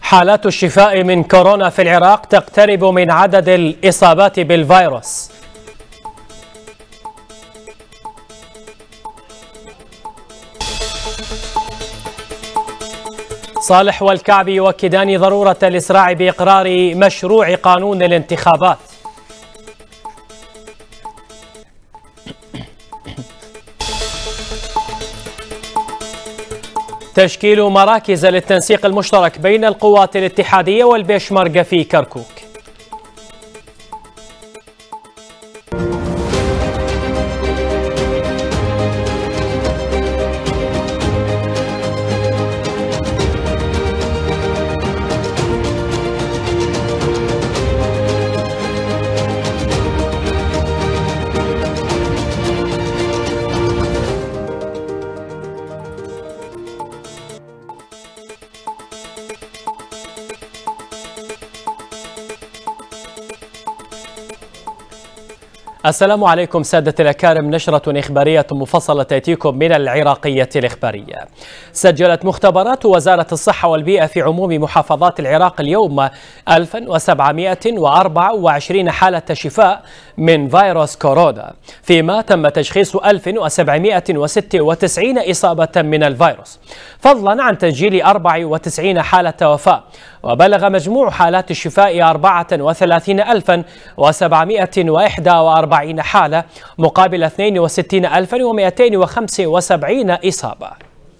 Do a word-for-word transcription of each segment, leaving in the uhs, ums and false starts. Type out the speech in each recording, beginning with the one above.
حالات الشفاء من كورونا في العراق تقترب من عدد الإصابات بالفيروس. صالح والكعبي يؤكدان ضرورة الإسراع بإقرار مشروع قانون الانتخابات. تشكيل مراكز للتنسيق المشترك بين القوات الاتحادية والبيشمركة في كركوك. السلام عليكم سادة الأكارم، نشرة إخبارية مفصلة تأتيكم من العراقية الإخبارية. سجلت مختبرات وزارة الصحة والبيئة في عموم محافظات العراق اليوم ألف وسبعمئة وأربعة وعشرين حالة شفاء من فيروس كورونا، فيما تم تشخيص ألف وسبعمئة وستة وتسعين إصابة من الفيروس، فضلا عن تسجيل أربعة وتسعين حالة وفاة، وبلغ مجموع حالات الشفاء أربعة وثلاثين ألفا وسبعمئة وإحدى وأربعين حالة مقابل اثنين وستين ألفا ومئتين وخمسة وسبعين إصابة.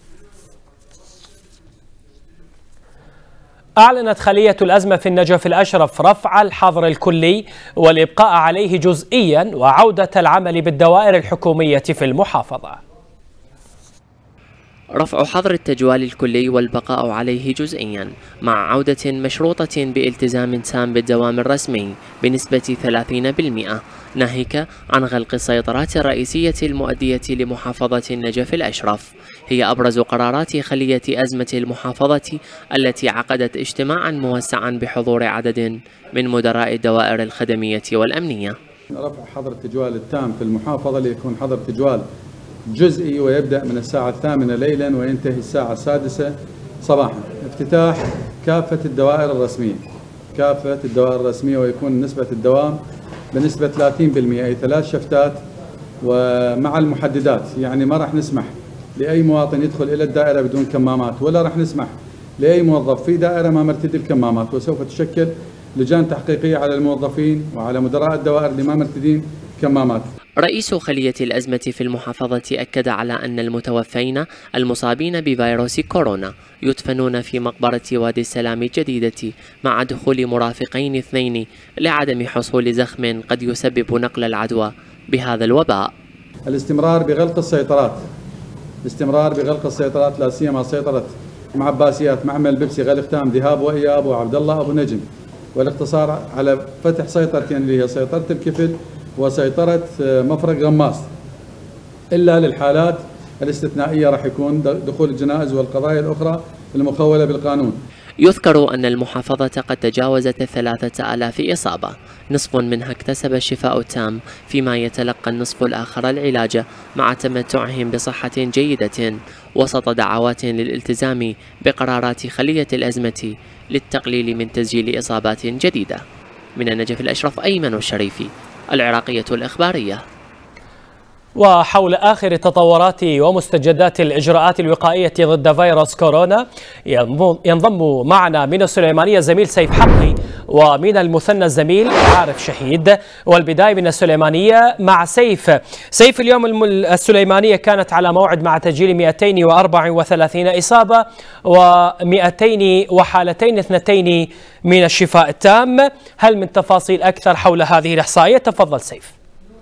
أعلنت خلية الأزمة في النجف الأشرف رفع الحظر الكلي والإبقاء عليه جزئيا وعودة العمل بالدوائر الحكومية في المحافظة. رفع حظر التجوال الكلي والبقاء عليه جزئيا مع عودة مشروطة بالتزام تام بالدوام الرسمي بنسبة ثلاثين بالمئة، ناهيك عن غلق السيطرات الرئيسية المؤدية لمحافظة النجف الأشرف. هي أبرز قرارات خلية أزمة المحافظة التي عقدت اجتماعا موسعا بحضور عدد من مدراء الدوائر الخدمية والأمنية. رفع حظر التجوال التام في المحافظة ليكون حظر تجوال جزئي ويبدأ من الساعة الثامنة ليلا وينتهي الساعة السادسة صباحا. افتتاح كافة الدوائر الرسمية كافة الدوائر الرسمية ويكون نسبة الدوام بنسبة ثلاثين بالمئة، أي ثلاث شفتات ومع المحددات، يعني ما راح نسمح لأي مواطن يدخل إلى الدائرة بدون كمامات، ولا راح نسمح لأي موظف في دائرة ما مرتدي الكمامات، وسوف تشكل لجان تحقيقية على الموظفين وعلى مدراء الدوائر اللي ما مرتدين كمامات. رئيس خلية الأزمة في المحافظة أكد على أن المتوفين المصابين بفيروس كورونا يدفنون في مقبرة وادي السلام الجديدة مع دخول مرافقين اثنين لعدم حصول زخم قد يسبب نقل العدوى بهذا الوباء. الاستمرار بغلق السيطرات الاستمرار بغلق السيطرات لا سيما سيطرة مع عباسيات، معمل بيبسي، غلق تام، ذهاب وإياب، وعبد الله أبو نجم، والاقتصار على فتح سيطرتين اللي هي سيطرة الكفل وسيطرة مفرق غماس، إلا للحالات الاستثنائية راح يكون دخول الجنائز والقضايا الأخرى المخولة بالقانون. يذكر أن المحافظة قد تجاوزت الثلاثة آلاف إصابة، نصف منها اكتسب الشفاء التام، فيما يتلقى النصف الآخر العلاج مع تمتعهم بصحة جيدة وسط دعوات للالتزام بقرارات خلية الأزمة للتقليل من تسجيل إصابات جديدة. من النجف الأشرف، أيمن الشريفي، العراقية الإخبارية. وحول آخر تطورات ومستجدات الإجراءات الوقائية ضد فيروس كورونا ينضم معنا من السليمانية زميل سيف حقي، ومن المثنى الزميل عارف شهيد. والبداية من السليمانية مع سيف. سيف، اليوم السليمانية كانت على موعد مع تسجيل مئتين وأربعة وثلاثين إصابة ومئتين وحالتين اثنتين من الشفاء التام. هل من تفاصيل أكثر حول هذه الإحصائية؟ تفضل سيف.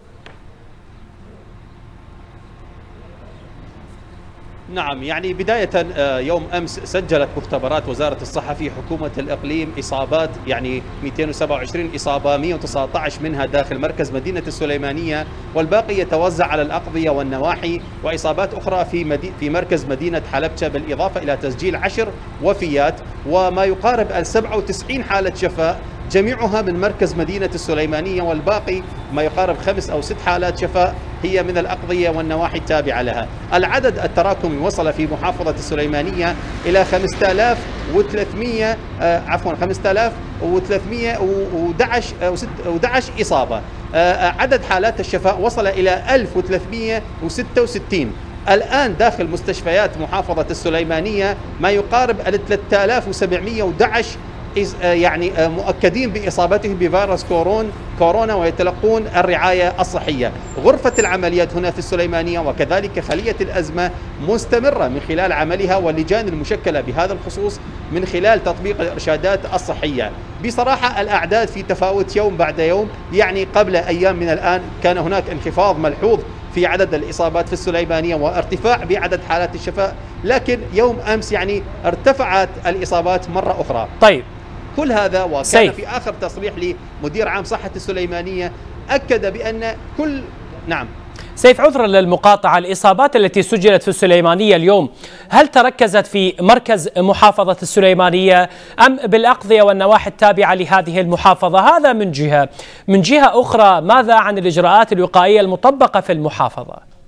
نعم، يعني بداية يوم أمس سجلت مختبرات وزارة الصحة في حكومة الإقليم إصابات، يعني مئتين وسبعة وعشرين إصابة، مئة وتسعة عشر منها داخل مركز مدينة السليمانية، والباقي يتوزع على الأقضية والنواحي، وإصابات أخرى في مدي في مركز مدينة حلبشة، بالإضافة إلى تسجيل عشر وفيات وما يقارب سبعة وتسعين حالة شفاء جميعها من مركز مدينة السليمانية، والباقي ما يقارب خمس أو ست حالات شفاء هي من الأقضية والنواحي التابعة لها. العدد التراكمي وصل في محافظة السليمانية إلى خمسة آلاف وثلاثمئة آه عفوا خمسة آلاف وثلاثمئة وأحد عشر إصابة. آه عدد حالات الشفاء وصل إلى ألف وثلاثمئة وستة وستين. الآن داخل مستشفيات محافظة السليمانية ما يقارب ثلاثة آلاف وسبعمئة وأحد عشر يعني مؤكدين بإصابتهم بفيروس كورون كورونا ويتلقون الرعاية الصحية. غرفة العمليات هنا في السليمانية وكذلك خلية الأزمة مستمرة من خلال عملها، واللجان المشكلة بهذا الخصوص من خلال تطبيق الإرشادات الصحية. بصراحة الأعداد في تفاوت يوم بعد يوم، يعني قبل أيام من الآن كان هناك انخفاض ملحوظ في عدد الإصابات في السليمانية وارتفاع بعدد حالات الشفاء، لكن يوم أمس يعني ارتفعت الإصابات مرة أخرى. طيب كل هذا وكان سيف. في آخر تصريح لمدير عام صحة السليمانية أكد بأن كل نعم سيف، عذرا للمقاطعة، الإصابات التي سجلت في السليمانية اليوم هل تركزت في مركز محافظة السليمانية أم بالأقضية والنواحي التابعة لهذه المحافظة؟ هذا من جهة. من جهة أخرى، ماذا عن الإجراءات الوقائية المطبقة في المحافظة؟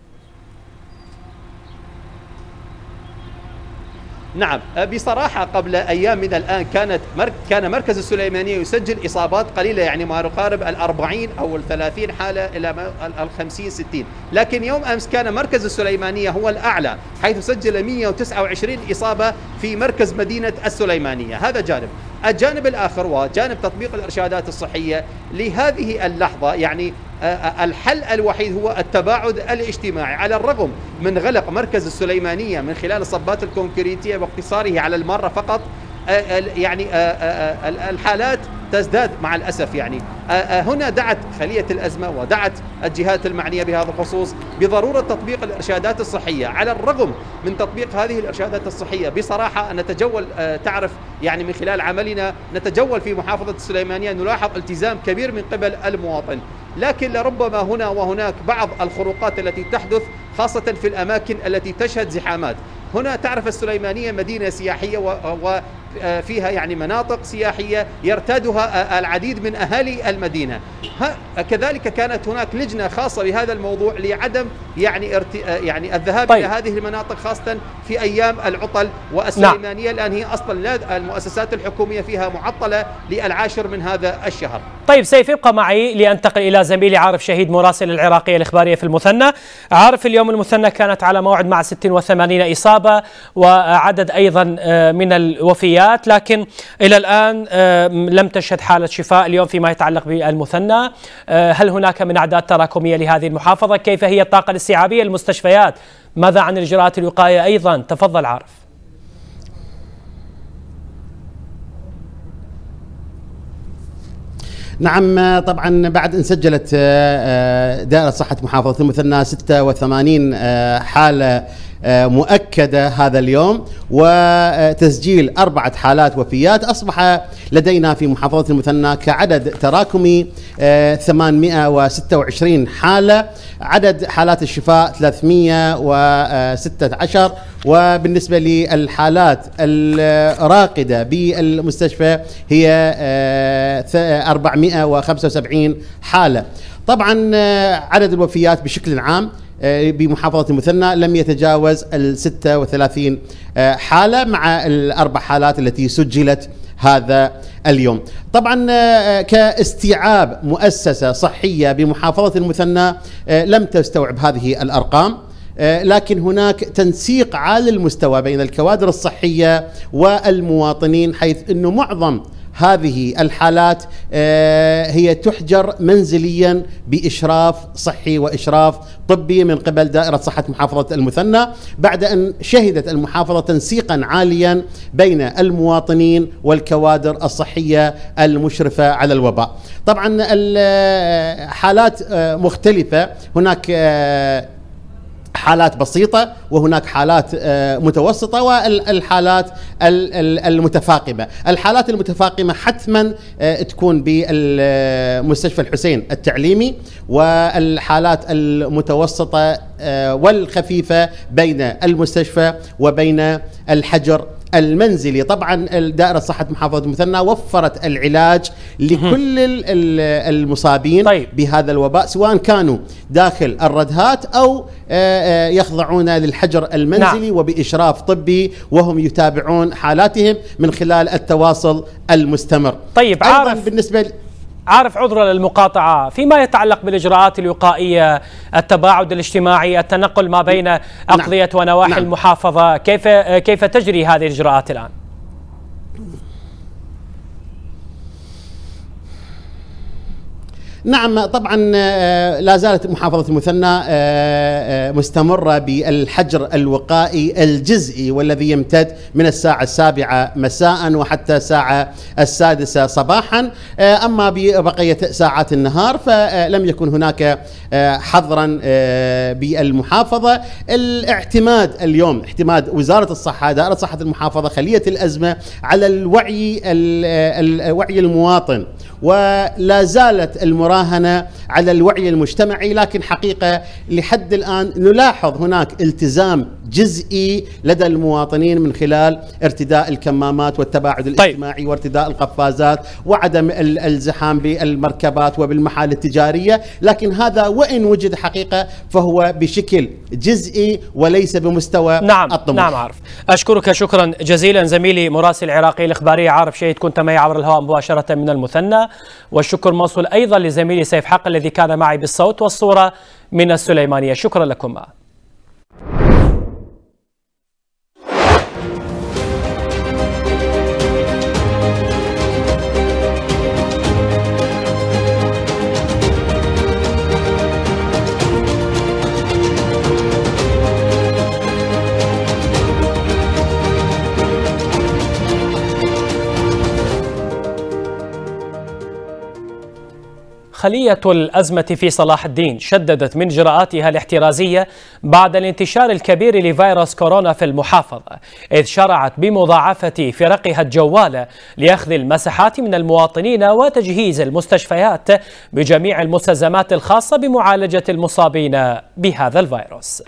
نعم، بصراحة قبل أيام من الآن كانت مرك كان مركز السليمانية يسجل إصابات قليلة، يعني ما يقارب الأربعين أو الثلاثين حالة إلى الخمسين ستين، لكن يوم أمس كان مركز السليمانية هو الأعلى حيث سجل مئة وتسعة وعشرين إصابة في مركز مدينة السليمانية. هذا جانب. الجانب الآخر وجانب تطبيق الإرشادات الصحية لهذه اللحظة، يعني الحل الوحيد هو التباعد الاجتماعي. على الرغم من غلق مركز السليمانية من خلال الصبات الكونكريتية واقتصاره على المارة فقط، يعني الحالات تزداد مع الأسف. يعني هنا دعت خلية الأزمة ودعت الجهات المعنية بهذا الخصوص بضرورة تطبيق الإرشادات الصحية. على الرغم من تطبيق هذه الإرشادات الصحية، بصراحة نتجول، تعرف يعني من خلال عملنا نتجول في محافظة السليمانية نلاحظ التزام كبير من قبل المواطن، لكن لربما هنا وهناك بعض الخروقات التي تحدث خاصة في الأماكن التي تشهد زحامات. هنا تعرف السليمانية مدينة سياحية وفيها يعني مناطق سياحية يرتادها العديد من أهالي المدينة. كذلك كانت هناك لجنة خاصة بهذا الموضوع لعدم يعني ارت... يعني الذهاب طيب. إلى هذه المناطق خاصة في أيام العطل. والسليمانية نعم. الآن هي أصلا المؤسسات الحكومية فيها معطلة للعاشر من هذا الشهر. طيب سيف، ابقى معي لأنتقل إلى زميلي عارف شهيد مراسل العراقية الإخبارية في المثنى. عارف، اليوم المثنى كانت على موعد مع ستين وثمانين إصابة وعدد أيضا من الوفيات، لكن إلى الآن لم تشهد حالة شفاء اليوم فيما يتعلق بالمثنى. هل هناك من أعداد تراكمية لهذه المحافظة؟ كيف هي الطاقة الاستيعابية للمستشفيات؟ ماذا عن الإجراءات الوقائية أيضا؟ تفضل عارف. نعم، طبعا بعد ان سجلت دائرة صحة محافظة المثنى ستة وثمانين حالة مؤكدة هذا اليوم وتسجيل أربعة حالات وفيات، أصبح لدينا في محافظة المثنى كعدد تراكمي ثمانمئة وستة وعشرين حالة، عدد حالات الشفاء ثلاثمئة وستة عشر، وبالنسبة للحالات الراقدة بالمستشفى هي أربعمئة وخمسة وسبعين حالة. طبعا عدد الوفيات بشكل عام بمحافظة المثنى لم يتجاوز الستة وثلاثين حالة مع الأربع حالات التي سجلت هذا اليوم. طبعا كاستيعاب مؤسسة صحية بمحافظة المثنى لم تستوعب هذه الأرقام، لكن هناك تنسيق عالي المستوى بين الكوادر الصحية والمواطنين، حيث أنه معظم هذه الحالات هي تحجر منزليا بإشراف صحي وإشراف طبي من قبل دائرة صحة محافظة المثنى، بعد أن شهدت المحافظة تنسيقا عاليا بين المواطنين والكوادر الصحية المشرفة على الوباء. طبعا الحالات مختلفة، هناك حالات بسيطة وهناك حالات متوسطة والحالات المتفاقمة. الحالات المتفاقمة حتما تكون بالمستشفى الحسين التعليمي، والحالات المتوسطة والخفيفة بين المستشفى وبين الحجر المنزلي. طبعا دائرة صحة محافظة المثنى وفرت العلاج لكل المصابين طيب. بهذا الوباء، سواء كانوا داخل الردهات أو يخضعون للحجر المنزلي نعم. وبإشراف طبي، وهم يتابعون حالاتهم من خلال التواصل المستمر. طيب عارف بالنسبة ل... عارف عذرا للمقاطعة، فيما يتعلق بالإجراءات الوقائية، التباعد الاجتماعي، التنقل ما بين أقضية نعم. ونواحي نعم. المحافظة، كيف كيف تجري هذه الإجراءات الآن؟ نعم طبعا لا زالت محافظة المثنى مستمرة بالحجر الوقائي الجزئي، والذي يمتد من الساعة السابعة مساء وحتى الساعة السادسة صباحا. أما ببقية ساعات النهار فلم يكن هناك حظرا بالمحافظة. الاعتماد اليوم اعتماد وزارة الصحة، دائرة صحة المحافظة، خلية الأزمة على الوعي الوعي المواطن، ولا زالت المراهنة على الوعي المجتمعي. لكن حقيقة لحد الآن نلاحظ هناك التزام جزئي لدى المواطنين من خلال ارتداء الكمامات والتباعد الاجتماعي طيب. وارتداء القفازات وعدم الزحام بالمركبات وبالمحال التجارية. لكن هذا وإن وجد حقيقة فهو بشكل جزئي وليس بمستوى نعم الطموح. نعم عارف، أشكرك شكرا جزيلا زميلي مراسل العراقي الإخبارية عارف شهيد، كنت معي عبر الهواء مباشرة من المثنى. والشكر موصول أيضا لزميلي سيف حق الذي كان معي بالصوت والصورة من السليمانية. شكرا لكم. خلية الأزمة في صلاح الدين شددت من إجراءاتها الاحترازية بعد الانتشار الكبير لفيروس كورونا في المحافظة، إذ شرعت بمضاعفة فرقها الجوالة لأخذ المساحات من المواطنين وتجهيز المستشفيات بجميع المستلزمات الخاصة بمعالجة المصابين بهذا الفيروس.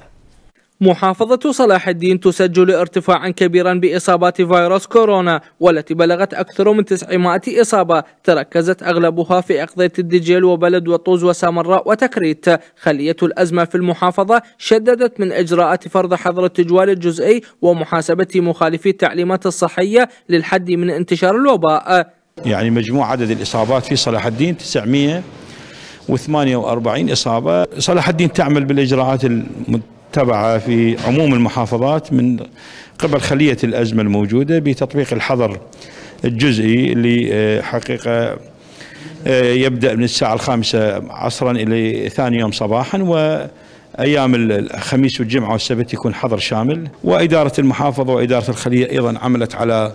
محافظة صلاح الدين تسجل ارتفاعا كبيرا بإصابات فيروس كورونا، والتي بلغت أكثر من تسعمائة إصابة تركزت أغلبها في أقضية الدجيل وبلد وطوز وسامراء وتكريت. خلية الأزمة في المحافظة شددت من إجراءات فرض حظر التجوال الجزئي ومحاسبة مخالفي التعليمات الصحية للحد من انتشار الوباء. يعني مجموع عدد الإصابات في صلاح الدين تسعمائة وثمانية وأربعين إصابة. صلاح الدين تعمل بالإجراءات تبع في عموم المحافظات من قبل خلية الأزمة الموجودة بتطبيق الحظر الجزئي اللي حقيقة يبدأ من الساعة الخامسة عصرا إلى ثاني يوم صباحا، وأيام الخميس والجمعة والسبت يكون حظر شامل. وإدارة المحافظة وإدارة الخلية أيضا عملت على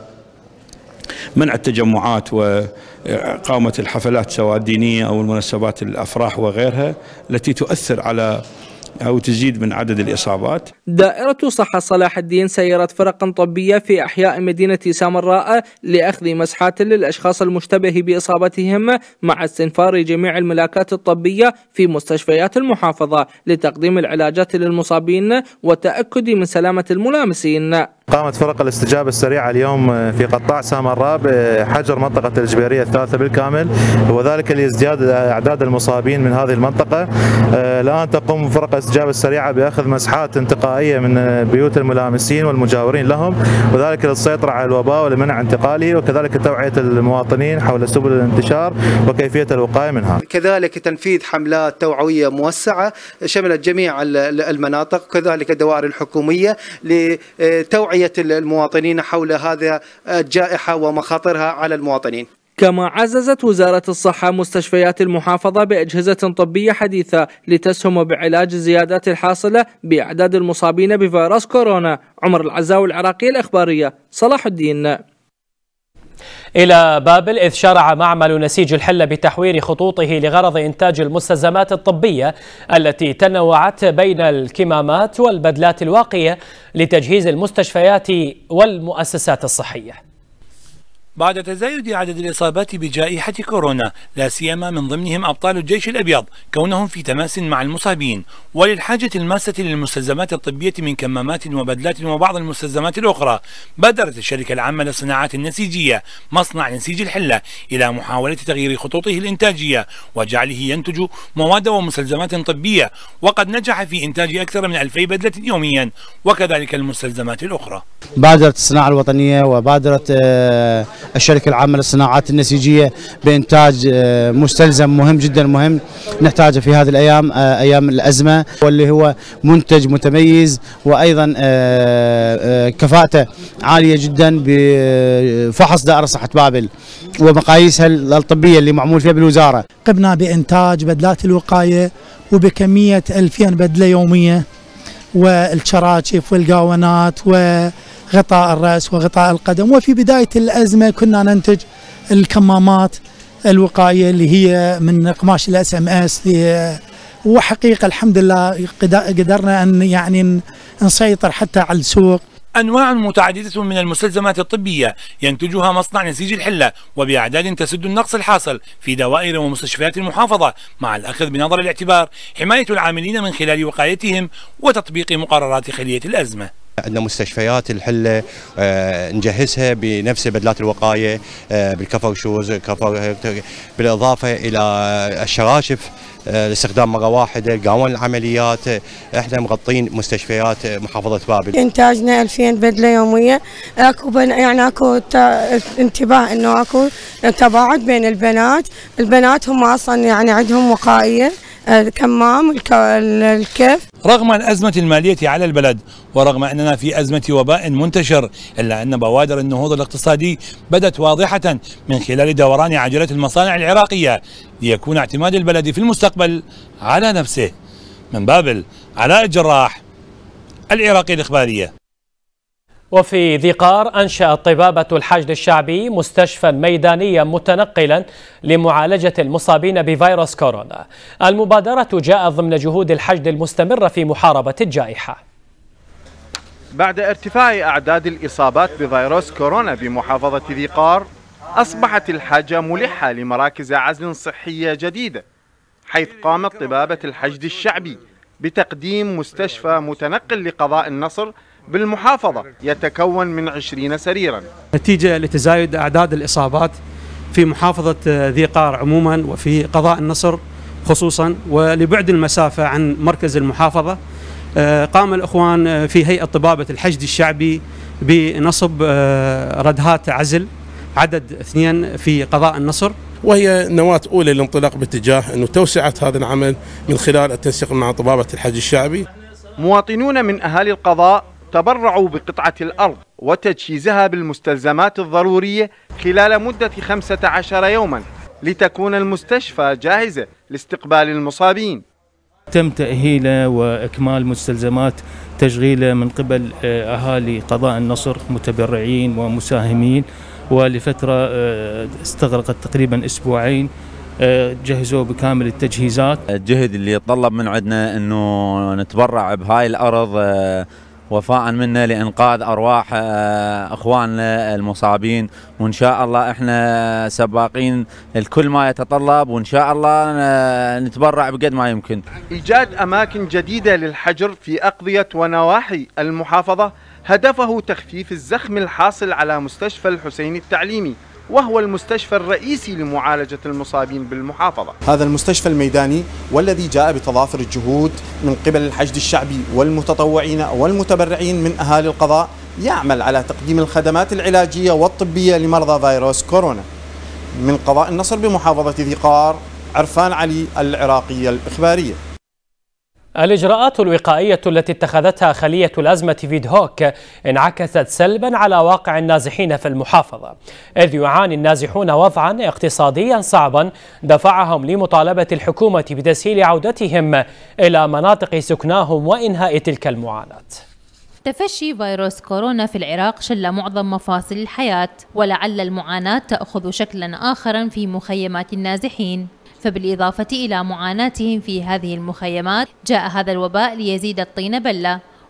منع التجمعات وإقامة الحفلات سواء الدينية أو المناسبات الأفراح وغيرها التي تؤثر على أو تزيد من عدد الإصابات. دائرة صحة صلاح الدين سيرت فرقا طبية في أحياء مدينة سامراء لأخذ مسحات للأشخاص المشتبه بإصابتهم مع استنفار جميع الملاكات الطبية في مستشفيات المحافظة لتقديم العلاجات للمصابين والتأكد من سلامة الملامسين. قامت فرق الاستجابة السريعة اليوم في قطاع سامراء بحجر منطقة الإجبيرية الثالثة بالكامل، وذلك لازدياد أعداد المصابين من هذه المنطقة. الآن تقوم فرق الاستجابة السريعة بأخذ مسحات انتقائية من بيوت الملامسين والمجاورين لهم، وذلك للسيطرة على الوباء ولمنع انتقاله، وكذلك توعية المواطنين حول سبل الانتشار وكيفية الوقاية منها. كذلك تنفيذ حملات توعوية موسعة شملت جميع المناطق، كذلك الدوائر الحكومية لتوعية المواطنين حول هذه الجائحة ومخاطرها على المواطنين. كما عززت وزارة الصحة مستشفيات المحافظة بأجهزة طبية حديثة لتسهم بعلاج الزيادات الحاصلة بأعداد المصابين بفيروس كورونا. عمر العزاوي العراقية الإخبارية، صلاح الدين. إلى بابل، إذ شرع معمل نسيج الحلة بتحوير خطوطه لغرض إنتاج المستلزمات الطبية التي تنوعت بين الكمامات والبدلات الواقية لتجهيز المستشفيات والمؤسسات الصحية. بعد تزايد عدد الإصابات بجائحة كورونا، لا سيما من ضمنهم أبطال الجيش الأبيض كونهم في تماس مع المصابين، وللحاجة الماسة للمستلزمات الطبية من كمامات وبدلات وبعض المستلزمات الأخرى، بادرت الشركة العامة للصناعات النسيجية مصنع نسيج الحلة إلى محاولة تغيير خطوطه الإنتاجية وجعله ينتج مواد ومستلزمات طبية، وقد نجح في إنتاج أكثر من ألفي بدلة يوميا، وكذلك المستلزمات الأخرى. بادرت الصناعة الوطنية وبادرت الشركة العامة للصناعات النسيجية بإنتاج مستلزم مهم جدا مهم نحتاجه في هذه الأيام، أيام الأزمة، واللي هو منتج متميز وأيضا كفاءته عالية جدا بفحص دائرة صحة بابل ومقاييسها الطبية اللي معمول فيها بالوزارة. قمنا بإنتاج بدلات الوقاية وبكمية ألفين بدلة يومية، والشراشف والقاونات وغطاء الرأس وغطاء القدم. وفي بداية الأزمة كنا ننتج الكمامات الوقاية اللي هي من قماش الاس ام اس، وحقيقة الحمد لله قدرنا أن يعني نسيطر حتى على السوق. أنواع متعددة من المستلزمات الطبية ينتجها مصنع نسيج الحلة وبأعداد تسد النقص الحاصل في دوائر ومستشفيات المحافظة، مع الأخذ بنظر الاعتبار حماية العاملين من خلال وقايتهم وتطبيق مقررات خلية الأزمة. عندنا مستشفيات الحلة نجهزها بنفس بدلات الوقاية بالكفر شوز، بالإضافة إلى الشراشف لاستخدام مرة واحدة، قاون العمليات. احنا مغطين مستشفيات محافظة بابل. انتاجنا ألفين بدلة يومية، اكو يعني اكو انتباه انه اكو تباعد بين البنات، البنات هم اصلا يعني عندهم وقائية الكمام الكف. رغم الأزمة المالية على البلد ورغم أننا في أزمة وباء منتشر، إلا أن بوادر النهوض الاقتصادي بدت واضحة من خلال دوران عجلة المصانع العراقية ليكون اعتماد البلد في المستقبل على نفسه. من بابل، علاء الجراح، العراقية الإخبارية. وفي ذي قار أنشأت طبابة الحشد الشعبي مستشفى ميدانيا متنقلا لمعالجة المصابين بفيروس كورونا. المبادرة جاءت ضمن جهود الحشد المستمرة في محاربة الجائحة. بعد ارتفاع أعداد الإصابات بفيروس كورونا بمحافظة ذي قار، أصبحت الحاجة ملحة لمراكز عزل صحية جديدة، حيث قامت طبابة الحشد الشعبي بتقديم مستشفى متنقل لقضاء النصر بالمحافظة يتكون من عشرين سريرا. نتيجة لتزايد أعداد الإصابات في محافظة ذي قار عموما وفي قضاء النصر خصوصا، ولبعد المسافة عن مركز المحافظة، قام الأخوان في هيئة طبابة الحشد الشعبي بنصب ردهات عزل عدد اثنين في قضاء النصر، وهي نواة أولى للانطلاق باتجاه أنه توسعة هذا العمل من خلال التنسيق مع طبابة الحشد الشعبي. مواطنون من أهالي القضاء تبرعوا بقطعة الأرض وتجهيزها بالمستلزمات الضرورية خلال مدة خمسة عشر يوما لتكون المستشفى جاهزة لاستقبال المصابين. تم تأهيله وإكمال مستلزمات تشغيله من قبل أهالي قضاء النصر متبرعين ومساهمين، ولفترة استغرقت تقريبا أسبوعين جهزوا بكامل التجهيزات. الجهد اللي يتطلب من عندنا أنه نتبرع بهاي الأرض وفاء منا لإنقاذ أرواح أخواننا المصابين، وإن شاء الله إحنا سباقين الكل ما يتطلب، وإن شاء الله نتبرع بقد ما يمكن. إيجاد أماكن جديدة للحجر في أقضية ونواحي المحافظة هدفه تخفيف الزخم الحاصل على مستشفى الحسين التعليمي، وهو المستشفى الرئيسي لمعالجة المصابين بالمحافظة. هذا المستشفى الميداني والذي جاء بتضافر الجهود من قبل الحشد الشعبي والمتطوعين والمتبرعين من أهالي القضاء، يعمل على تقديم الخدمات العلاجية والطبية لمرضى فيروس كورونا. من قضاء النصر بمحافظة ذي قار، عرفان علي، العراقية الإخبارية. الإجراءات الوقائية التي اتخذتها خلية الأزمة فيدهوك انعكست سلبا على واقع النازحين في المحافظة، إذ يعاني النازحون وضعا اقتصاديا صعبا دفعهم لمطالبة الحكومة بتسهيل عودتهم إلى مناطق سكناهم وإنهاء تلك المعاناة. تفشي فيروس كورونا في العراق شل معظم مفاصل الحياة، ولعل المعاناة تأخذ شكلا آخرا في مخيمات النازحين. فبالإضافة إلى معاناتهم في هذه المخيمات، جاء هذا الوباء ليزيد الطين بلة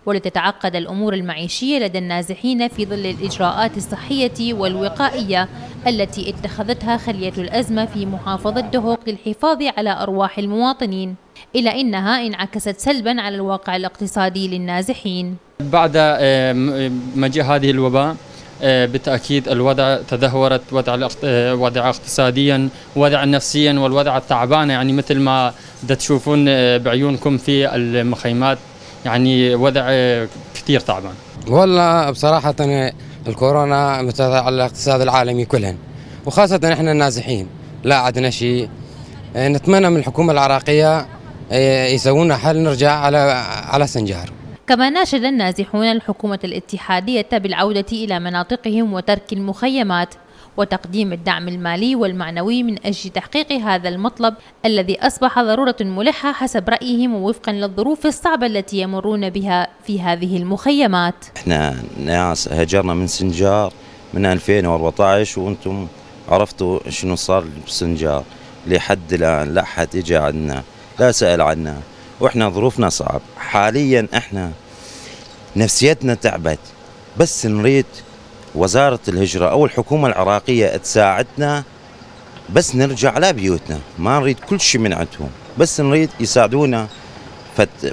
ولتتعقد الأمور المعيشية لدى النازحين في ظل الإجراءات الصحية والوقائية التي اتخذتها خلية الأزمة في محافظة دهوك للحفاظ على أرواح المواطنين، إلا أنها انعكست سلبا على الواقع الاقتصادي للنازحين. بعد مجيء هذه الوباء بالتأكيد الوضع تدهورت، وضع وضع اقتصاديا، وضع نفسيا، والوضع التعبان، يعني مثل ما تشوفون بعيونكم في المخيمات، يعني وضع كثير تعبان. والله بصراحة الكورونا مثل على الاقتصاد العالمي كلهن، وخاصة احنا النازحين لا عندنا شيء. نتمنى من الحكومة العراقية يسوون حل نرجع على على سنجار. كما ناشد النازحون الحكومة الاتحادية بالعودة إلى مناطقهم وترك المخيمات وتقديم الدعم المالي والمعنوي من أجل تحقيق هذا المطلب الذي أصبح ضرورة ملحة حسب رأيهم ووفقا للظروف الصعبة التي يمرون بها في هذه المخيمات. احنا ناس هجرنا من سنجار من ألفين وأربعة عشر، وانتم عرفتوا شنو صار بسنجار لحد الآن، لا حد اجى عنا لا سأل عنا، واحنا ظروفنا صعب حاليا. احنا نفسيتنا تعبت، بس نريد وزارة الهجرة أو الحكومة العراقية تساعدنا بس نرجع على بيوتنا. ما نريد كل شيء من عندهم، بس نريد يساعدونا فت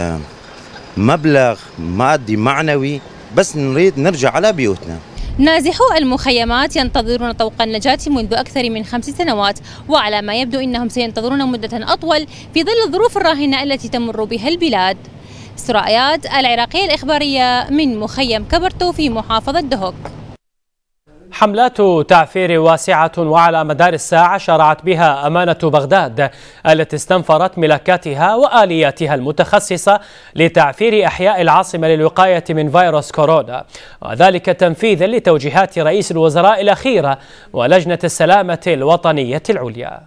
مبلغ مادي معنوي، بس نريد نرجع على بيوتنا. نازحو المخيمات ينتظرون طوق النجاة منذ أكثر من خمس سنوات، وعلى ما يبدو إنهم سينتظرون مدة أطول في ظل الظروف الراهنة التي تمر بها البلاد. سرايات العراقية الإخبارية من مخيم كبرتو في محافظة دهوك. حملات تعفير واسعة وعلى مدار الساعة شرعت بها أمانة بغداد التي استنفرت ملكاتها وآلياتها المتخصصة لتعفير أحياء العاصمة للوقاية من فيروس كورونا، وذلك تنفيذا لتوجيهات رئيس الوزراء الأخيرة ولجنة السلامة الوطنية العليا.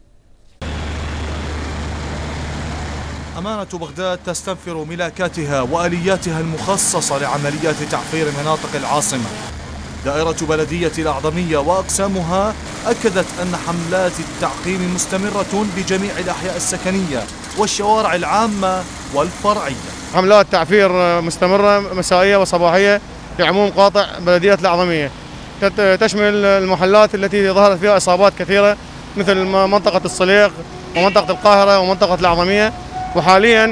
أمانة بغداد تستنفر ملاكاتها وآلياتها المخصصة لعمليات تعفير مناطق العاصمة. دائرة بلدية الأعظمية وأقسامها أكدت أن حملات التعقيم مستمرة بجميع الأحياء السكنية والشوارع العامة والفرعية. حملات تعفير مستمرة مسائية وصباحية لعموم قاطع بلدية الأعظمية، تشمل المحلات التي ظهرت فيها إصابات كثيرة مثل منطقة الصليق ومنطقة القاهرة ومنطقة الأعظمية، وحاليا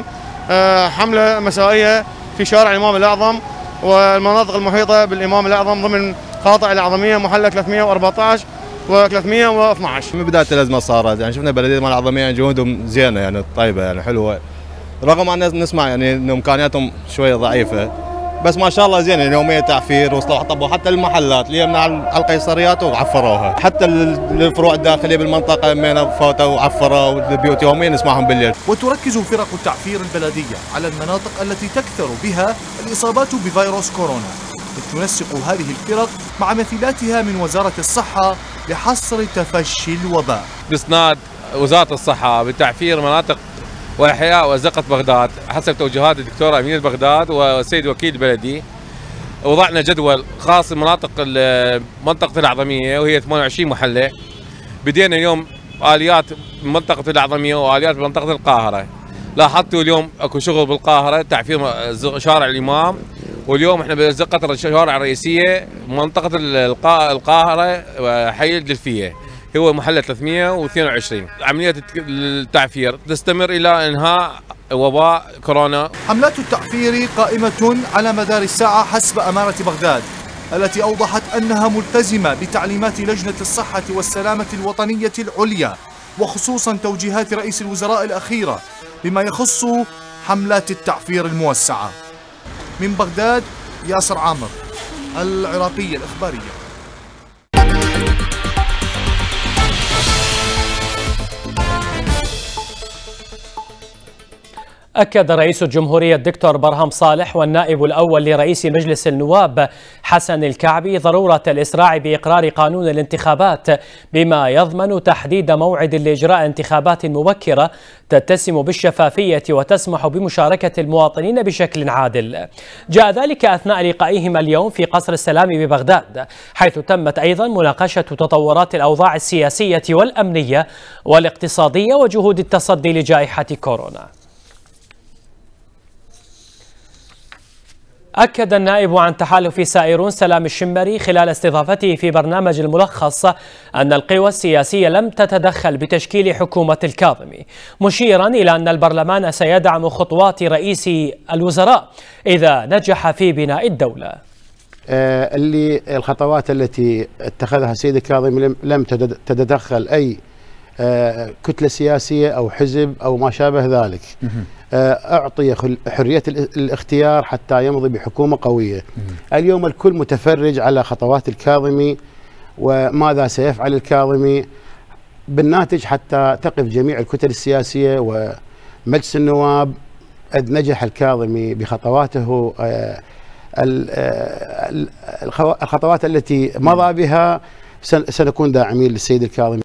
حملة مسائية في شارع الإمام الأعظم والمناطق المحيطة بالإمام الأعظم ضمن قاطع الأعظمية محلة ثلاثمئة وأربعة عشر و ثلاثمئة واثني عشر. من بداية الأزمة صارت يعني شفنا بلدية الإمام الأعظمية جهودهم زينة يعني طيبة يعني حلوة، رغم أن نسمع يعني أن إمكانياتهم شوية ضعيفة، بس ما شاء الله زين يعني يوميا تعفير وصلوا طبوا حتى المحلات اللي من على القيصريات وعفروها، حتى الفروع الداخليه بالمنطقه من فوتوا وعفروا البيوت يوميا نسمعهم بالليل. وتركز فرق التعفير البلديه على المناطق التي تكثر بها الاصابات بفيروس كورونا، إذ تنسق هذه الفرق مع مثيلاتها من وزاره الصحه لحصر تفشي الوباء. بإسناد وزاره الصحه بتعفير مناطق واحياء وازقه بغداد حسب توجيهات الدكتوره امينه بغداد والسيد وكيل البلدي، وضعنا جدول خاص بمناطق منطقه الاعظميه وهي ثمانية وعشرين محله. بدينا اليوم اليات بمنطقه الاعظميه واليات بمنطقه القاهره. لاحظتوا اليوم اكو شغل بالقاهره تعفير شارع الامام، واليوم احنا بزقه الشوارع الرئيسيه منطقه القاهره وحي الجلفيه هو محل ثلاثمئة واثنين وعشرين. عملية التعفير تستمر إلى إنهاء وباء كورونا. حملات التعفير قائمة على مدار الساعة حسب أمانة بغداد التي أوضحت أنها ملتزمة بتعليمات لجنة الصحة والسلامة الوطنية العليا، وخصوصا توجيهات رئيس الوزراء الأخيرة بما يخص حملات التعفير الموسعة. من بغداد ياسر عامر، العراقية الإخبارية. أكد رئيس الجمهورية الدكتور برهم صالح والنائب الأول لرئيس مجلس النواب حسن الكعبي ضرورة الإسراع بإقرار قانون الانتخابات بما يضمن تحديد موعد لإجراء انتخابات مبكرة تتسم بالشفافية وتسمح بمشاركة المواطنين بشكل عادل. جاء ذلك أثناء لقائهما اليوم في قصر السلام ببغداد، حيث تمت أيضا مناقشة تطورات الأوضاع السياسية والأمنية والاقتصادية وجهود التصدي لجائحة كورونا. أكد النائب عن تحالف سائرون سلام الشمري خلال استضافته في برنامج الملخص أن القوى السياسية لم تتدخل بتشكيل حكومة الكاظمي، مشيرا إلى أن البرلمان سيدعم خطوات رئيس الوزراء إذا نجح في بناء الدولة. اللي الخطوات التي اتخذها السيد الكاظمي لم تتدخل أي كتلة سياسية أو حزب أو ما شابه ذلك. أعطي حرية الاختيار حتى يمضي بحكومة قوية. اليوم الكل متفرج على خطوات الكاظمي وماذا سيفعل الكاظمي بالناتج حتى تقف جميع الكتل السياسية ومجلس النواب. إذ نجح الكاظمي بخطواته الخطوات التي مضى بها سنكون داعمين للسيد الكاظمي.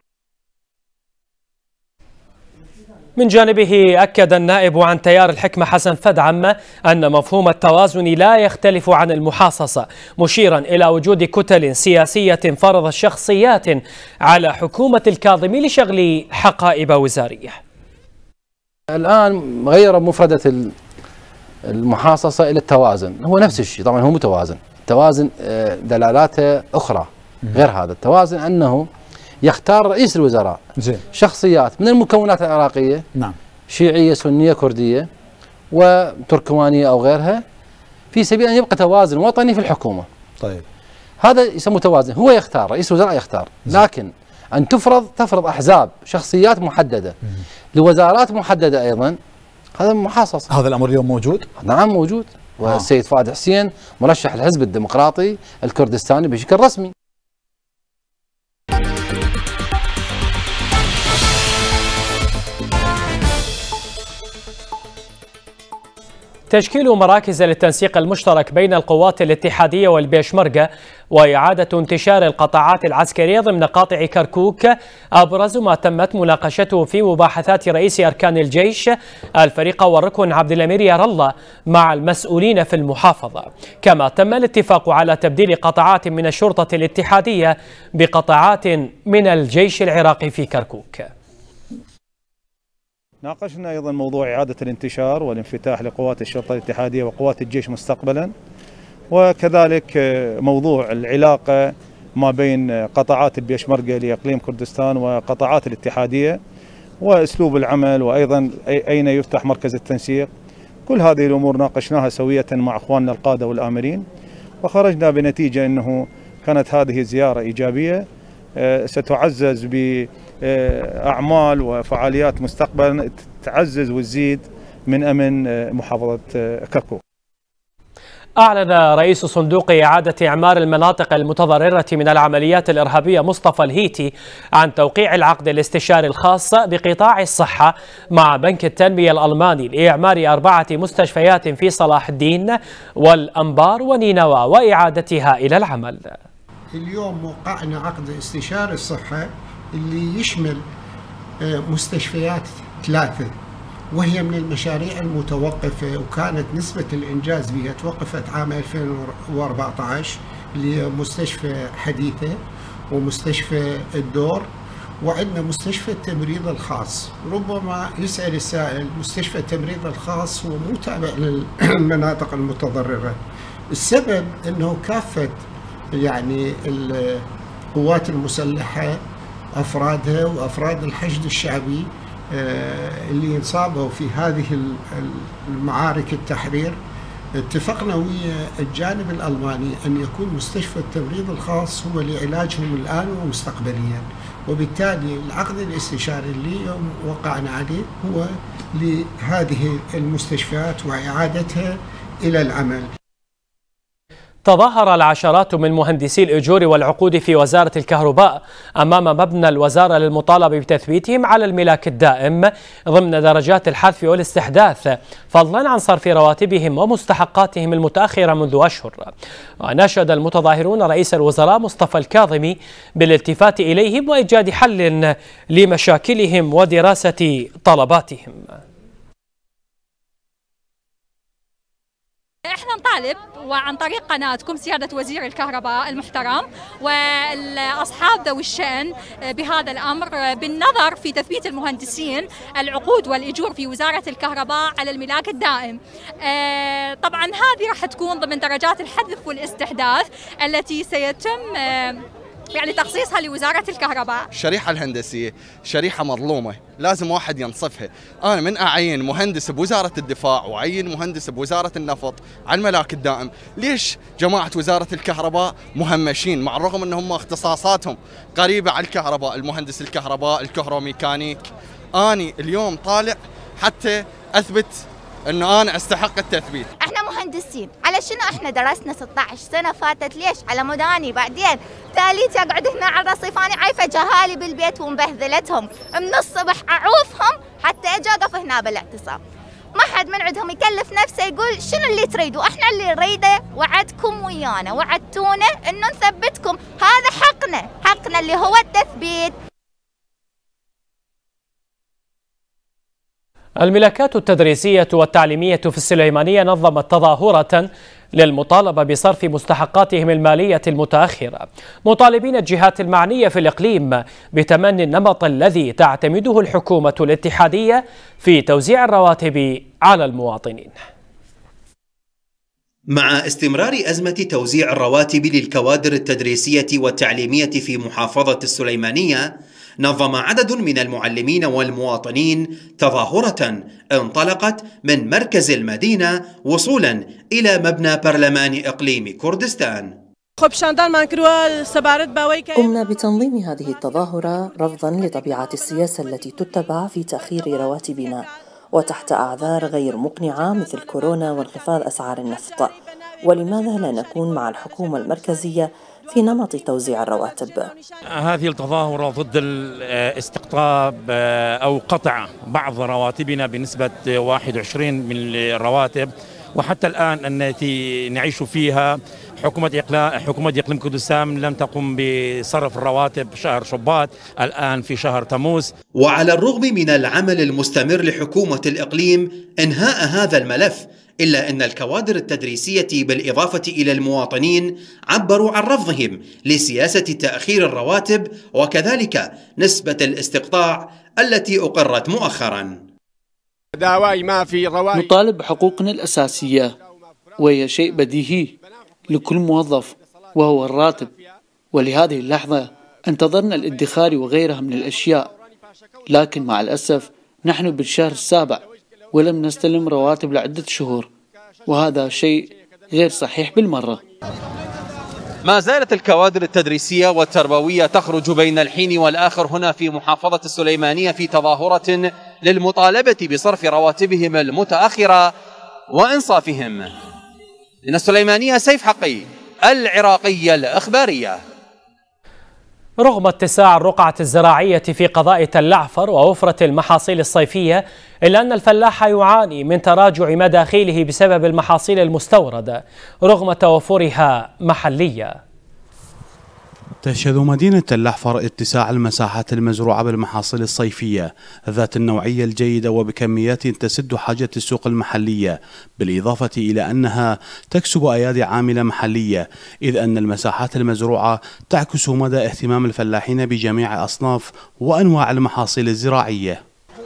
من جانبه أكد النائب عن تيار الحكمة حسن فدعم أن مفهوم التوازن لا يختلف عن المحاصصة، مشيرا إلى وجود كتل سياسية فرضت شخصيات على حكومة الكاظمي لشغل حقائب وزارية. الآن غير مفردة المحاصصة إلى التوازن، هو نفس الشيء طبعا، هو متوازن. التوازن دلالاته أخرى غير هذا. التوازن أنه يختار رئيس الوزراء زين شخصيات من المكونات العراقية، نعم، شيعية سنية كردية وتركمانية أو غيرها، في سبيل أن يبقى توازن وطني في الحكومة. طيب هذا يسمى توازن، هو يختار رئيس الوزراء يختار، لكن أن تفرض تفرض أحزاب شخصيات محددة مم. لوزارات محددة أيضا، هذا محاصصة. هذا الأمر اليوم موجود؟ نعم موجود، والسيد فؤاد حسين مرشح الحزب الديمقراطي الكردستاني بشكل رسمي. تشكيل مراكز للتنسيق المشترك بين القوات الاتحادية والبيشمركة وإعادة انتشار القطاعات العسكرية ضمن قاطع كركوك أبرز ما تمت مناقشته في مباحثات رئيس أركان الجيش الفريق والركن عبد الأمير يار الله مع المسؤولين في المحافظة. كما تم الاتفاق على تبديل قطاعات من الشرطة الاتحادية بقطاعات من الجيش العراقي في كركوك. ناقشنا أيضا موضوع إعادة الانتشار والانفتاح لقوات الشرطة الاتحادية وقوات الجيش مستقبلا، وكذلك موضوع العلاقة ما بين قطاعات البيشمركة لإقليم كردستان وقطاعات الاتحادية وأسلوب العمل، وأيضا أين يفتح مركز التنسيق. كل هذه الأمور ناقشناها سوية مع أخواننا القادة والآمرين، وخرجنا بنتيجة أنه كانت هذه زيارة إيجابية ستعزز بأعمال وفعاليات مستقبلا تعزز وتزيد من أمن محافظة كركوك. أعلن رئيس صندوق إعادة إعمار المناطق المتضررة من العمليات الإرهابية مصطفى الهيتي عن توقيع العقد الاستشاري الخاص بقطاع الصحة مع بنك التنمية الألماني لإعمار أربعة مستشفيات في صلاح الدين والأنبار ونينوى وإعادتها إلى العمل. اليوم وقعنا عقد استشاري الصحة اللي يشمل مستشفيات ثلاثة، وهي من المشاريع المتوقفة، وكانت نسبة الإنجاز بها توقفت عام ألفين وأربعة عشر، اللي هي مستشفى حديثة ومستشفى الدور، وعندنا مستشفى التمريض الخاص. ربما يسأل السائل مستشفى التمريض الخاص هو مو تابع للمناطق المتضررة. السبب أنه كافة يعني القوات المسلحة أفرادها وأفراد الحشد الشعبي اللي انصابوا في هذه المعارك التحرير، اتفقنا ويا الجانب الألماني أن يكون مستشفى التمريض الخاص هو لعلاجهم الآن ومستقبليا، وبالتالي العقد الاستشاري اللي وقعنا عليه هو لهذه المستشفيات وإعادتها إلى العمل. تظاهر العشرات من مهندسي الأجور والعقود في وزارة الكهرباء أمام مبنى الوزارة للمطالبة بتثبيتهم على الملاك الدائم ضمن درجات الحذف والاستحداث، فضلا عن صرف رواتبهم ومستحقاتهم المتأخرة منذ أشهر. وناشد المتظاهرون رئيس الوزراء مصطفى الكاظمي بالالتفات إليهم وإيجاد حل لمشاكلهم ودراسة طلباتهم. احنا نطالب وعن طريق قناتكم سيادة وزير الكهرباء المحترم واصحاب ذوي الشأن بهذا الامر بالنظر في تثبيت المهندسين العقود والاجور في وزارة الكهرباء على الملاك الدائم. طبعا هذه راح تكون ضمن درجات الحذف والاستحداث التي سيتم يعني تخصيصها لوزارة الكهرباء. الشريحة الهندسية شريحة مظلومة، لازم واحد ينصفها. أنا من أعين مهندس بوزارة الدفاع وأعين مهندس بوزارة النفط على الملاك الدائم، ليش جماعة وزارة الكهرباء مهمشين مع الرغم أنهم اختصاصاتهم قريبة على الكهرباء، المهندس الكهرباء، الكهروميكانيك. أنا اليوم طالع حتى أثبت انه انا استحق التثبيت. احنا مهندسين، على شنو احنا درسنا ستة عشر سنه فاتت؟ ليش؟ على مداني. بعدين ثالث اقعد هنا على الرصيف، انا عايفه جهالي بالبيت ومبهذلتهم، من الصبح اعوفهم حتى اجي اقف هنا بالاعتصام. ما حد من عندهم يكلف نفسه يقول شنو اللي تريدوا، احنا اللي نريده وعدكم ويانا، وعدتونا انه نثبتكم، هذا حقنا، حقنا اللي هو التثبيت. الملاكات التدريسية والتعليمية في السليمانية نظمت تظاهرة للمطالبة بصرف مستحقاتهم المالية المتأخرة، مطالبين الجهات المعنية في الإقليم بتمني النمط الذي تعتمده الحكومة الاتحادية في توزيع الرواتب على المواطنين. مع استمرار أزمة توزيع الرواتب للكوادر التدريسية والتعليمية في محافظة السليمانية، نظم عدد من المعلمين والمواطنين تظاهرة انطلقت من مركز المدينة وصولا إلى مبنى برلمان إقليم كردستان. قمنا بتنظيم هذه التظاهرة رفضا لطبيعة السياسة التي تتبع في تأخير رواتبنا وتحت أعذار غير مقنعة مثل كورونا وانخفاض أسعار النفط. ولماذا لا نكون مع الحكومة المركزية في نمط توزيع الرواتب؟ هذه التظاهرة ضد الاستقطاب أو قطع بعض رواتبنا بنسبة واحد وعشرين من الرواتب، وحتى الآن التي نعيش فيها حكومة إقليم حكومة إقليم كردستان لم تقم بصرف الرواتب شهر شباط، الآن في شهر تموز. وعلى الرغم من العمل المستمر لحكومة الإقليم إنهاء هذا الملف، إلا أن الكوادر التدريسية بالإضافة إلى المواطنين عبروا عن رفضهم لسياسة تأخير الرواتب وكذلك نسبة الاستقطاع التي أقرت مؤخرا. ما في رواتب. نطالب بحقوقنا الأساسية وهي شيء بديهي لكل موظف وهو الراتب، ولهذه اللحظة انتظرنا الادخار وغيرها من الأشياء، لكن مع الأسف نحن بالشهر السابع ولم نستلم رواتب لعدة شهور، وهذا شيء غير صحيح بالمرة. ما زالت الكوادر التدريسية والتربوية تخرج بين الحين والآخر هنا في محافظة السليمانية في تظاهرة للمطالبة بصرف رواتبهم المتأخرة وإنصافهم. من السليمانية سيف حقي، العراقية الإخبارية. رغم اتساع الرقعة الزراعية في قضاء تل عفر ووفرة المحاصيل الصيفية، إلا أن الفلاح يعاني من تراجع مداخيله بسبب المحاصيل المستوردة رغم توفرها محلية. تشهد مدينة تل عفر اتساع المساحات المزروعة بالمحاصيل الصيفية ذات النوعية الجيدة وبكميات تسد حاجة السوق المحلية، بالإضافة إلى أنها تكسب أيادي عاملة محلية، إذ أن المساحات المزروعة تعكس مدى اهتمام الفلاحين بجميع أصناف وأنواع المحاصيل الزراعية.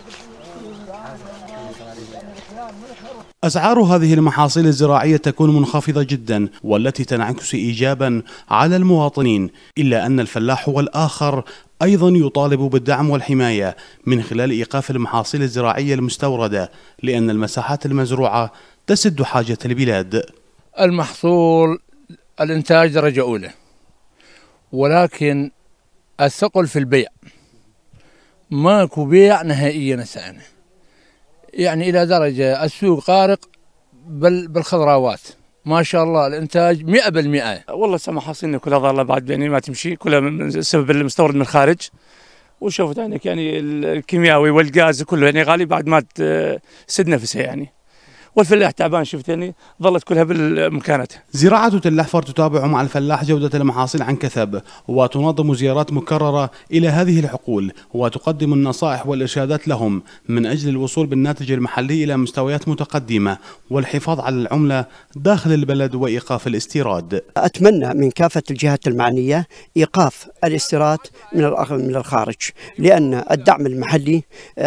أسعار هذه المحاصيل الزراعية تكون منخفضة جدا، والتي تنعكس إيجابا على المواطنين، إلا أن الفلاح والآخر أيضا يطالب بالدعم والحماية من خلال إيقاف المحاصيل الزراعية المستوردة، لأن المساحات المزروعة تسد حاجة البلاد. المحصول الإنتاج درجة أولى، ولكن الثقل في البيع، ماكو بيع نهائيا السنة، يعني إلى درجة السوق غارق بالخضروات، ما شاء الله الإنتاج مئة بالمئة. والله سما حاصلنا كلها ظاهرة بعد يعني ما تمشي، كلها بسبب المستورد من الخارج، وشوفت عينك يعني الكيميائي والغاز كله يعني غالي بعد ما سد نفسه يعني، والفلاح تعبان شفتني ظلت كلها بمكانتها. زراعة تل أحفر تتابع مع الفلاح جودة المحاصيل عن كثب، وتنظم زيارات مكررة إلى هذه الحقول، وتقدم النصائح والإرشادات لهم من أجل الوصول بالناتج المحلي إلى مستويات متقدمة والحفاظ على العملة داخل البلد وإيقاف الاستيراد. أتمنى من كافة الجهات المعنية إيقاف الاستيراد من الخارج، لأن الدعم المحلي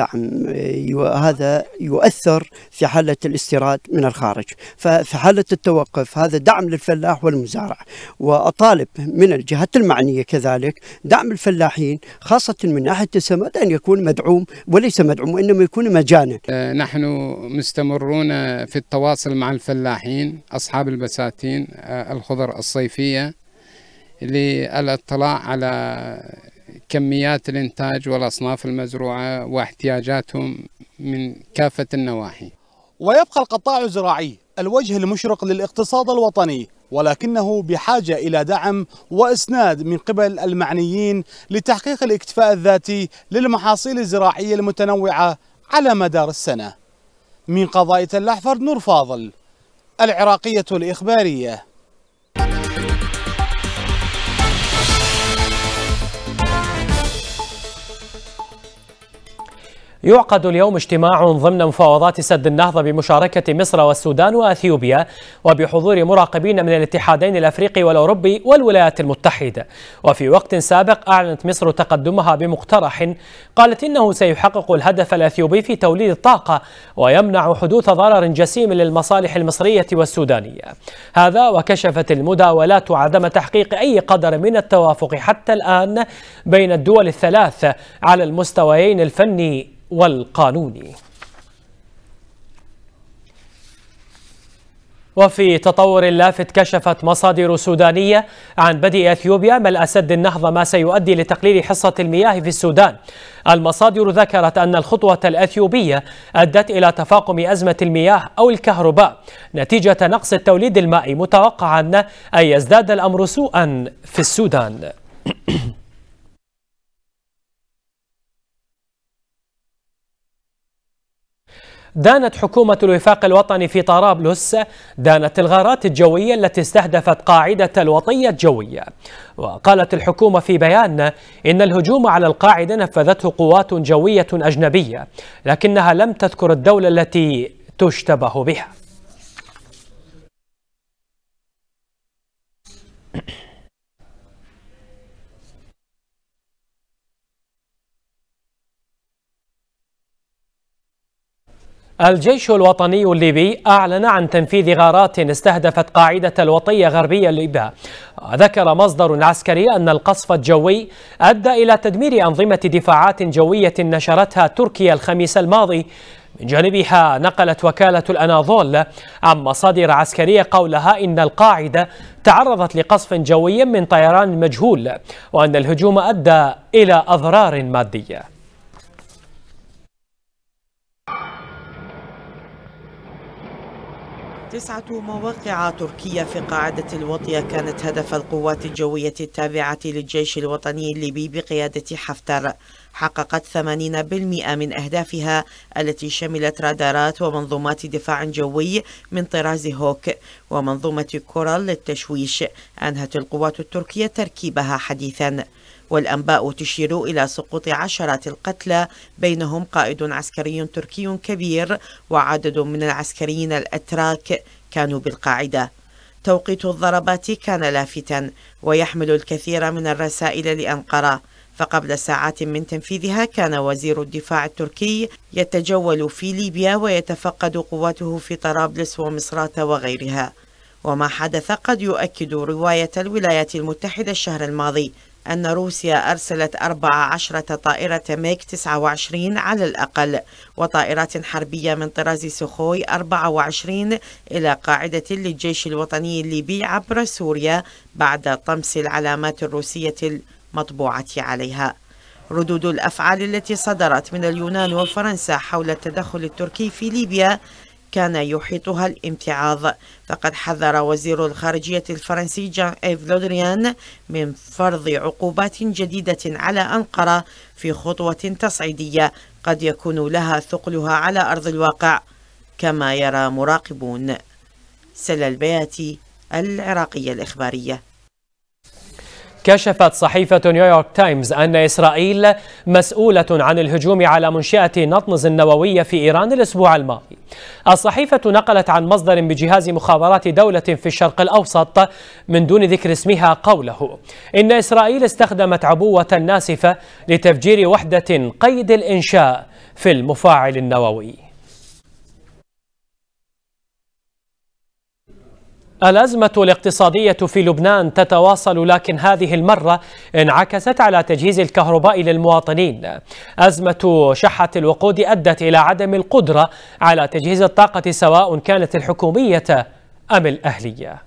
هذا يؤثر في حالة الاستيراد من الخارج، ففي حالة التوقف هذا دعم للفلاح والمزارع. وأطالب من الجهات المعنية كذلك دعم الفلاحين خاصة من ناحية السماد أن يكون مدعوم وليس مدعوم وإنما يكون مجانا. نحن مستمرون في التواصل مع الفلاحين أصحاب البساتين الخضر الصيفية للاطلاع على كميات الإنتاج والأصناف المزروعة واحتياجاتهم من كافة النواحي. ويبقى القطاع الزراعي الوجه المشرق للاقتصاد الوطني، ولكنه بحاجة إلى دعم وإسناد من قبل المعنيين لتحقيق الاكتفاء الذاتي للمحاصيل الزراعية المتنوعة على مدار السنة. من قضاء تل أحفر، نور فاضل، العراقية الإخبارية. يعقد اليوم اجتماع ضمن مفاوضات سد النهضة بمشاركة مصر والسودان وأثيوبيا وبحضور مراقبين من الاتحادين الأفريقي والأوروبي والولايات المتحدة. وفي وقت سابق أعلنت مصر تقدمها بمقترح قالت إنه سيحقق الهدف الأثيوبي في توليد الطاقة ويمنع حدوث ضرر جسيم للمصالح المصرية والسودانية. هذا وكشفت المداولات عدم تحقيق أي قدر من التوافق حتى الآن بين الدول الثلاث على المستويين الفني والقانوني. وفي تطور لافت، كشفت مصادر سودانية عن بدء أثيوبيا ملء سد النهضة ما سيؤدي لتقليل حصة المياه في السودان. المصادر ذكرت أن الخطوة الأثيوبية أدت إلى تفاقم أزمة المياه أو الكهرباء نتيجة نقص التوليد المائي، متوقعا أن يزداد الأمر سوءا في السودان. دانت حكومة الوفاق الوطني في طرابلس دانت الغارات الجوية التي استهدفت قاعدة الوطية الجوية. وقالت الحكومة في بيان إن الهجوم على القاعدة نفذته قوات جوية أجنبية، لكنها لم تذكر الدولة التي تشتبه بها. الجيش الوطني الليبي أعلن عن تنفيذ غارات استهدفت قاعدة الوطية غربية ليبيا. ذكر مصدر عسكري أن القصف الجوي أدى إلى تدمير أنظمة دفاعات جوية نشرتها تركيا الخميس الماضي. من جانبها نقلت وكالة الأناضول عن مصادر عسكرية قولها إن القاعدة تعرضت لقصف جوي من طيران مجهول، وأن الهجوم أدى إلى أضرار مادية. تسعة مواقع تركية في قاعدة الوطية كانت هدف القوات الجوية التابعة للجيش الوطني الليبي بقيادة حفتر. حققت ثمانين بالمئة من أهدافها التي شملت رادارات ومنظومات دفاع جوي من طراز هوك ومنظومة كورال للتشويش. أنهت القوات التركية تركيبها حديثا، والأنباء تشير إلى سقوط عشرات القتلى بينهم قائد عسكري تركي كبير وعدد من العسكريين الأتراك كانوا بالقاعدة. توقيت الضربات كان لافتا ويحمل الكثير من الرسائل لأنقرة، فقبل ساعات من تنفيذها كان وزير الدفاع التركي يتجول في ليبيا ويتفقد قواته في طرابلس ومصراتة وغيرها. وما حدث قد يؤكد رواية الولايات المتحدة الشهر الماضي أن روسيا أرسلت أربع عشرة طائرة ميغ تسعة وعشرين على الأقل وطائرات حربية من طراز سخوي أربعة وعشرين إلى قاعدة للجيش الوطني الليبي عبر سوريا بعد طمس العلامات الروسية المطبوعة عليها. ردود الأفعال التي صدرت من اليونان وفرنسا حول التدخل التركي في ليبيا كان يحيطها الامتعاض، فقد حذر وزير الخارجية الفرنسي جان إيف لودريان من فرض عقوبات جديدة على أنقرة في خطوة تصعيدية قد يكون لها ثقلها على أرض الواقع. كما يرى مراقبون. سلا البياتي، العراقية الإخبارية. كشفت صحيفة نيويورك تايمز أن إسرائيل مسؤولة عن الهجوم على منشأة نطنز النووية في إيران الأسبوع الماضي. الصحيفة نقلت عن مصدر بجهاز مخابرات دولة في الشرق الأوسط من دون ذكر اسمها قوله إن إسرائيل استخدمت عبوة ناسفة لتفجير وحدة قيد الإنشاء في المفاعل النووي. الأزمة الاقتصادية في لبنان تتواصل، لكن هذه المرة انعكست على تجهيز الكهرباء للمواطنين. أزمة شحة الوقود أدت إلى عدم القدرة على تجهيز الطاقة سواء كانت الحكومية أم الأهلية.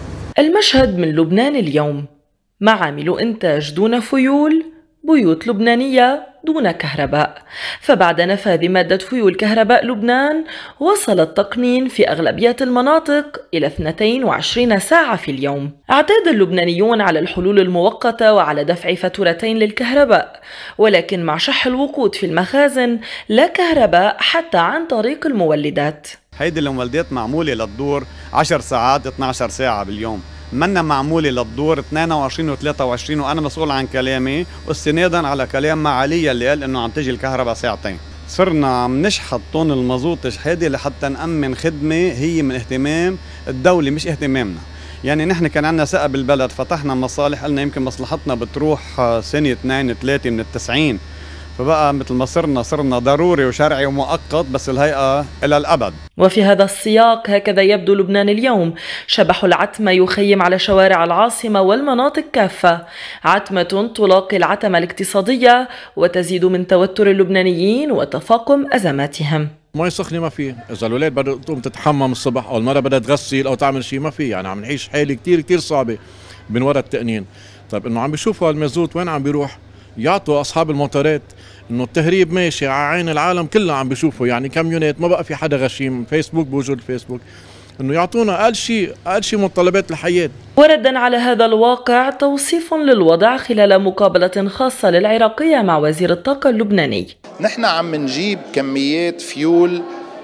المشهد من لبنان اليوم: معامل إنتاج دون فيول، بيوت لبنانية دون كهرباء. فبعد نفاذ مادة فيول كهرباء لبنان، وصل التقنين في أغلبية المناطق إلى اثنتين وعشرين ساعة في اليوم. اعتاد اللبنانيون على الحلول المؤقتة وعلى دفع فاتورتين للكهرباء، ولكن مع شح الوقود في المخازن لا كهرباء حتى عن طريق المولدات. هيدي المولدات معمولة للدور عشر ساعات اثنتي عشرة ساعة باليوم، منا معمولة للدور اثنين وعشرين و ثلاثة وعشرين، وأنا مسؤول عن كلامي واستنادا على كلام معالية اللي قال إنه عم تجي الكهرباء ساعتين. صرنا عم نشحط طن المازوت شحادي لحتى نأمن خدمة هي من اهتمام الدولة مش اهتمامنا. يعني نحن كان عندنا ثقة بالبلد، فتحنا مصالح، قلنا يمكن مصلحتنا بتروح سنة اثنين ثلاثة من التسعين، فبقى مثل ما صرنا صرنا ضروري وشرعي ومؤقت، بس الهيئة إلى الأبد. وفي هذا السياق هكذا يبدو لبنان اليوم. شبح العتمة يخيم على شوارع العاصمة والمناطق كافة. عتمة تلاقي العتمة الاقتصادية وتزيد من توتر اللبنانيين وتفاقم أزماتهم. مي سخنة ما في، إذا الولاد بدها تقوم تتحمم الصبح أو المرأة بدها تغسل أو تعمل شيء ما في، يعني عم نعيش حالة كتير كتير صعبة من وراء التقنين. طيب إنه عم بيشوفوا المازوت وين عم بيروح؟ يعطوا أصحاب الموتورات إنه التهريب ماشي على عين العالم كله عم بيشوفوا، يعني كاميونات ما بقى في حدا غشيم، فيسبوك بوجود الفيسبوك، إنه يعطونا أقل شيء أقل شيء متطلبات الحياة. وردا على هذا الواقع توصيف للوضع خلال مقابلة خاصة للعراقية مع وزير الطاقة اللبناني. نحن عم نجيب كميات فيول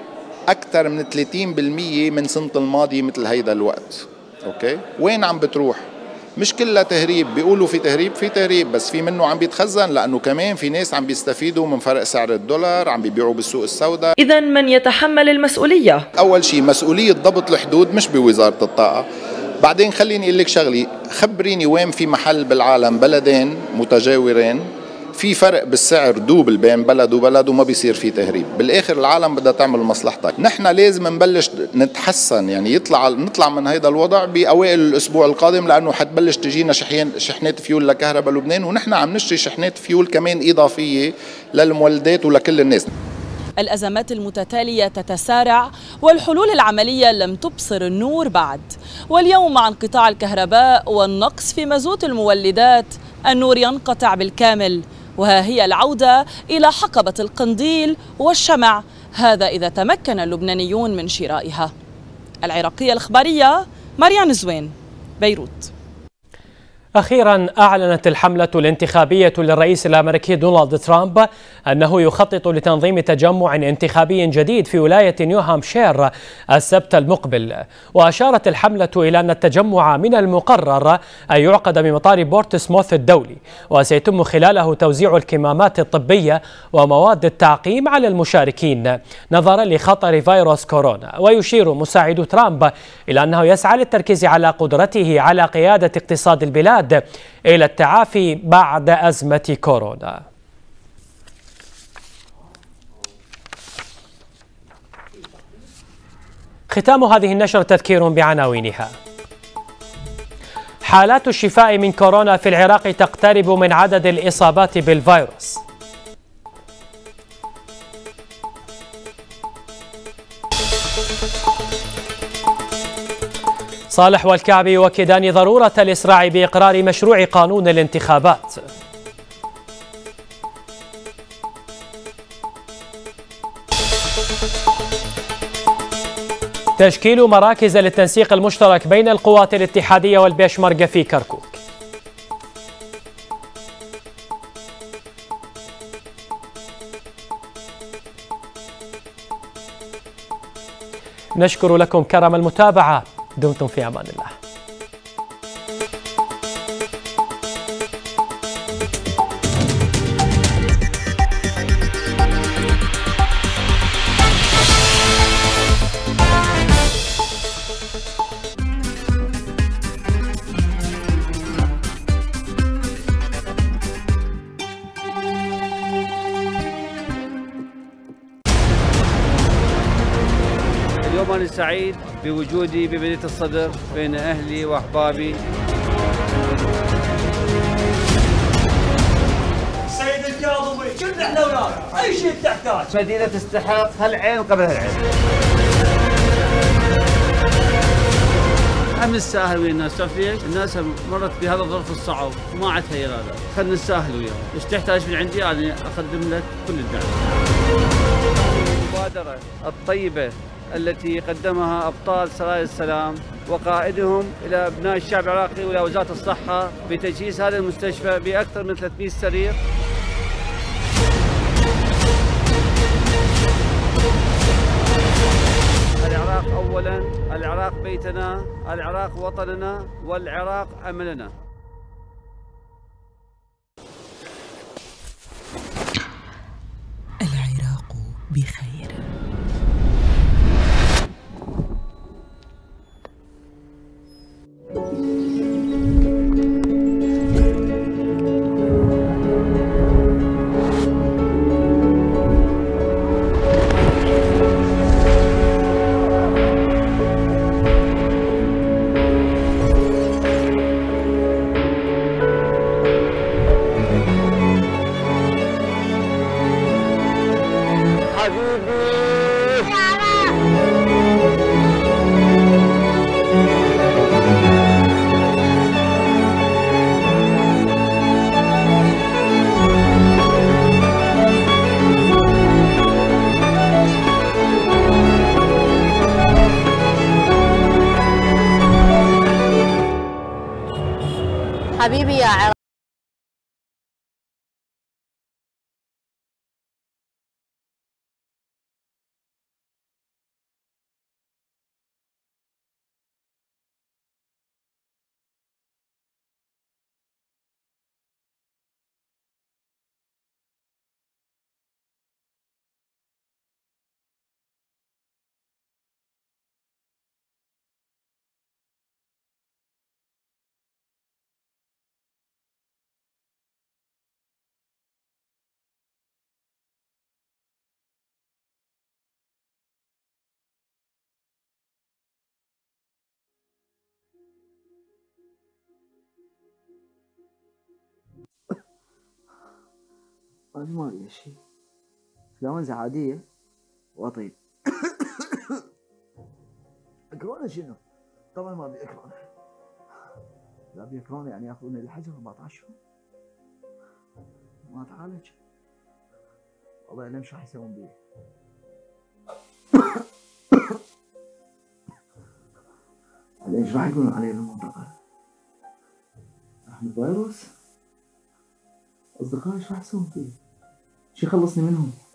أكثر من ثلاثين بالمئة من سنة الماضية مثل هيدا الوقت. أوكي، وين عم بتروح؟ مش كلها تهريب، بيقولوا في تهريب، في تهريب بس في منه عم بيتخزن، لأنه كمان في ناس عم بيستفيدوا من فرق سعر الدولار، عم بيبيعوا بالسوق السوداء. إذا من يتحمل المسؤولية؟ أول شيء مسؤولية ضبط الحدود مش بوزارة الطاقة. بعدين خليني أقول لك شغلي، خبريني وين في محل بالعالم بلدين متجاورين في فرق بالسعر دوبل بين بلد وبلد وما بيصير في تهريب. بالاخر العالم بدها تعمل مصلحتها. نحن لازم نبلش نتحسن، يعني يطلع نطلع من هذا الوضع باوائل الاسبوع القادم، لانه حتبلش تجينا شحين شحنات فيول لكهرباء لبنان، ونحن عم نشتري شحنات فيول كمان اضافيه للمولدات ولكل الناس. الأزمات المتتالية تتسارع والحلول العملية لم تبصر النور بعد. واليوم مع انقطاع الكهرباء والنقص في مازوت المولدات النور ينقطع بالكامل، وها هي العودة إلى حقبة القنديل والشمع، هذا إذا تمكن اللبنانيون من شرائها. العراقية الإخبارية، مريان زوين، بيروت. أخيرا أعلنت الحملة الانتخابية للرئيس الأمريكي دونالد ترامب أنه يخطط لتنظيم تجمع انتخابي جديد في ولاية نيو هامشير السبت المقبل. وأشارت الحملة إلى أن التجمع من المقرر أن يعقد بمطار بورتسموث الدولي، وسيتم خلاله توزيع الكمامات الطبية ومواد التعقيم على المشاركين نظرا لخطر فيروس كورونا. ويشير مساعد ترامب إلى أنه يسعى للتركيز على قدرته على قيادة اقتصاد البلاد إلى التعافي بعد أزمة كورونا. ختام هذه النشرة تذكير بعناوينها. حالات الشفاء من كورونا في العراق تقترب من عدد الإصابات بالفيروس. صالح والكعبي يؤكدان ضرورة الإسراع بإقرار مشروع قانون الانتخابات. تشكيل مراكز للتنسيق المشترك بين القوات الاتحادية والبيشمركة في كركوك. نشكر لكم كرم المتابعة، دمتم في أمان الله. اليوم أنا سعيد بوجودي بمدينة الصدر بين أهلي وأحبابي. السيد الكاظمي كلنا احنا اولاد، أي شيء تحتاج. مدينة تستحق هالعين قبل هالعين. عم نساهل ويا الناس، تعرف ليش؟ الناس مرت بهذا الظرف الصعب وما عاد هي هذا، خلينا نساهل وياهم، ايش تحتاج من عندي أنا أقدم لك كل الدعم. المبادرة الطيبة التي قدمها أبطال سرايا السلام وقائدهم إلى أبناء الشعب العراقي وإلى وزارة الصحة بتجهيز هذا المستشفى بأكثر من ثلاثمئة سرير. العراق أولاً، العراق بيتنا، العراق وطننا، والعراق أملنا. العراق بخير. حبيبي يا عراق. أنا ما أريد شيء، إنفلونزا عادية وأطيب. كورونا شنو؟ طبعا ما أبي كورونا. إذا أبي كورونا يعني ياخذوني الحجر أربعة عشر يوم ما أتعالج. والله أعلم شو راح يسوون بي. ايش راح يقولون علي بالمنطقة؟ أحمد فيروس؟ أصدقائي ايش راح يسوون فيه؟ شو يخلصني منهم؟